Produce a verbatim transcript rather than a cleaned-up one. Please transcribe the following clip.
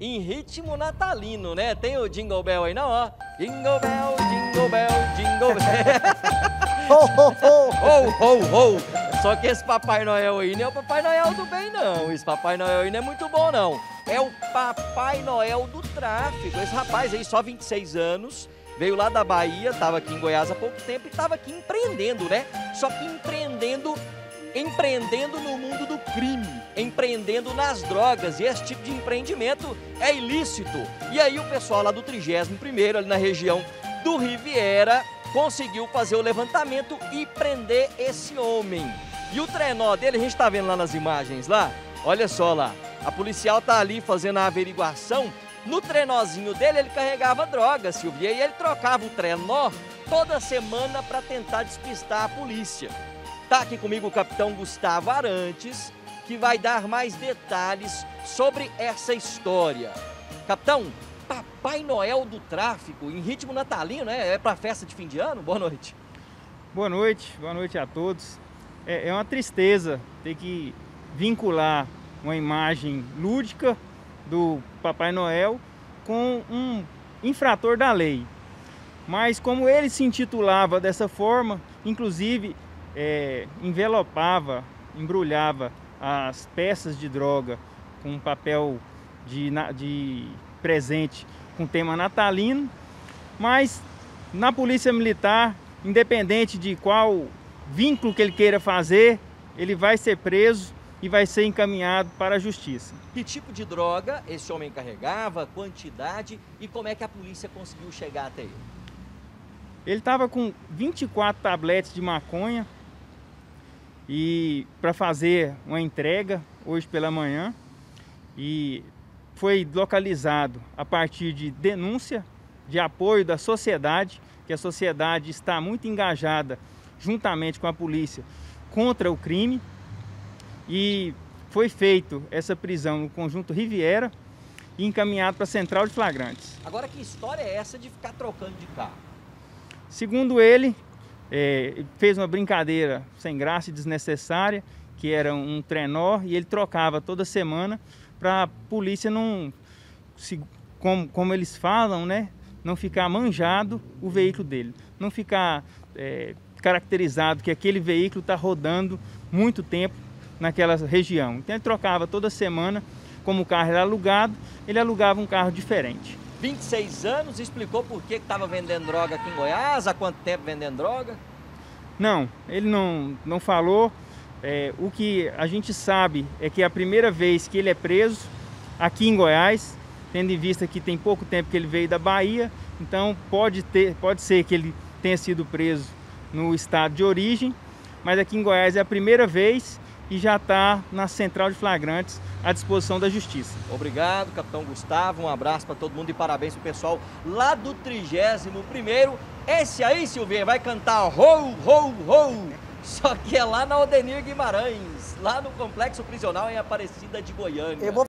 em ritmo natalino, né? Tem o Jingle Bell aí não, ó. Jingle Bell, Jingle Bell, Jingle Bell. Ho, ho, ho. Ho, ho, ho. Só que esse Papai Noel aí não é o Papai Noel do bem, não. Esse Papai Noel aí não é muito bom, não. É o Papai Noel do tráfico. Esse rapaz aí, só vinte e seis anos, veio lá da Bahia, tava aqui em Goiás há pouco tempo e tava aqui empreendendo, né? Só que empreendendo, empreendendo no mundo do crime, empreendendo nas drogas. E esse tipo de empreendimento é ilícito. E aí o pessoal lá do trigésimo primeiro, ali na região do Riviera, conseguiu fazer o levantamento e prender esse homem. E o trenó dele, a gente tá vendo lá nas imagens lá, olha só lá, a policial tá ali fazendo a averiguação. No trenózinho dele ele carregava droga, Silvia, e ele trocava o trenó toda semana para tentar despistar a polícia. Tá aqui comigo o capitão Gustavo Arantes, que vai dar mais detalhes sobre essa história. Capitão, Papai Noel do tráfico, em ritmo natalino, né? É para festa de fim de ano? Boa noite. Boa noite, boa noite a todos. É, é uma tristeza ter que vincular uma imagem lúdica do Papai Noel com um infrator da lei. Mas como ele se intitulava dessa forma, inclusive é, envelopava, embrulhava as peças de droga com papel de, de presente com tema natalino, mas na Polícia Militar, independente de qual vínculo que ele queira fazer, ele vai ser preso e vai ser encaminhado para a justiça. Que tipo de droga esse homem carregava, quantidade e como é que a polícia conseguiu chegar até ele? Ele estava com vinte e quatro tabletes de maconha e para fazer uma entrega hoje pela manhã, e foi localizado a partir de denúncia de apoio da sociedade, que a sociedade está muito engajada juntamente com a polícia contra o crime, e foi feito essa prisão no conjunto Riviera e encaminhado para a central de flagrantes. Agora, que história é essa de ficar trocando de carro? Segundo ele, é, fez uma brincadeira sem graça e desnecessária, que era um trenó, e ele trocava toda semana para a polícia não, se, como, como eles falam, né, não ficar manjado o veículo dele, não ficar é, caracterizado que aquele veículo está rodando muito tempo naquela região. Então ele trocava toda semana, como o carro era alugado, ele alugava um carro diferente. vinte e seis anos, explicou por que estava vendendo droga aqui em Goiás, há quanto tempo vendendo droga? Não, ele não, não falou. É, o que a gente sabe é que é a primeira vez que ele é preso aqui em Goiás, tendo em vista que tem pouco tempo que ele veio da Bahia, então pode, ter, pode ser que ele tenha sido preso no estado de origem, mas aqui em Goiás é a primeira vez e já está na central de flagrantes à disposição da justiça. Obrigado, capitão Gustavo, um abraço para todo mundo e parabéns pro pessoal lá do trigésimo primeiro. Esse aí, Silveira, vai cantar Ho, Ho, Ho, só que é lá na Odenir Guimarães, lá no Complexo Prisional em Aparecida de Goiânia.